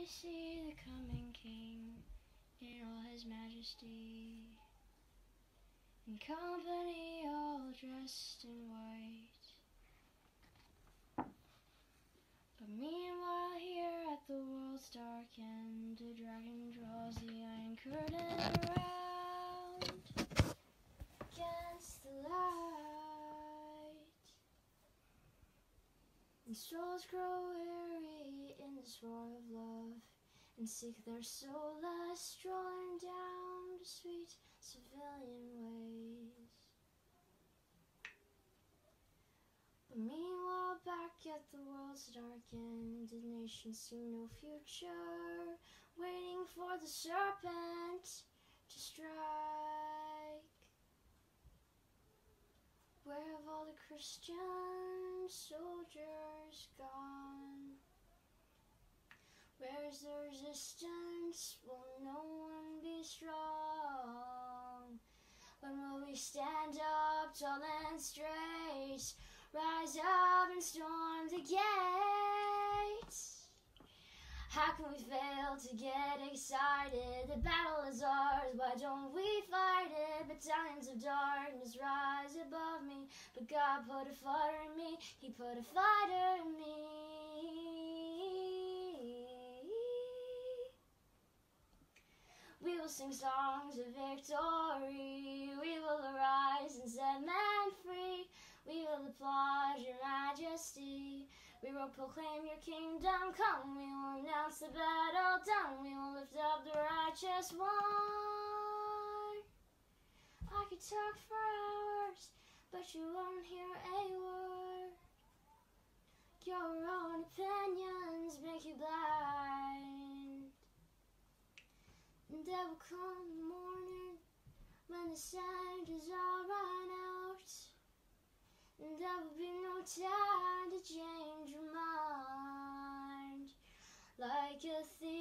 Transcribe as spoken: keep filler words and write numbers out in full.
we see the coming King in all his majesty, in company all dressed in white. But meanwhile here at the world's dark end, a dragon draws the iron curtain around against the light. And souls grow weary in this war of love, and seek their solace strolling down to sweet civilian ways. But meanwhile back at the world's dark end, the nations see no future, waiting for the serpent to strike. Where have all the Christian soldiers gone? Where's the resistance? Will no one be strong? When will we stand up tall and straight, rise up and storm the gates? How can we fail to get excited? The battle is ours, why don't we fight it? Battalions of darkness rise above me, but God put a fighter in me, He put a fighter in me. We will sing songs of victory, we will arise and set men free. We will applaud your majesty, we will proclaim your kingdom come. We will announce the battle done, we will lift up the righteous one. I could talk for hours, but you won't hear a word. Your own opinions make you blind. And there will come a morning when the senators all run out, and there will be no time to change your mind. Like a thief